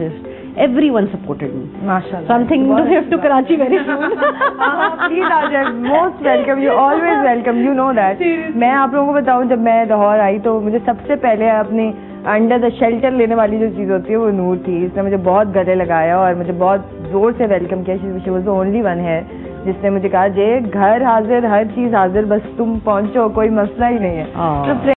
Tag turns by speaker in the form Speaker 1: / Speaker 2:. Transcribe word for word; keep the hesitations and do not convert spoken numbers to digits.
Speaker 1: artist. Everyone supported me.
Speaker 2: Mashallah.
Speaker 1: So I'm thinking to shift to Karachi very soon.
Speaker 2: Please Ajay, most welcome. You always welcome. You know that. मैं आप लोगों को बताऊं, जब मैं लाहौर आई तो मुझे सबसे पहले अपनी अंडर द शेल्टर लेने वाली जो चीज़ होती है वो नूर थी. इसने मुझे बहुत गले लगाया और मुझे बहुत जोर से वेलकम किया. She was the only one है जिसने मुझे कहा जे घर हाजिर, हर चीज़ हाजिर, बस तुम पहुंचो, कोई मसला ही नहीं है. तो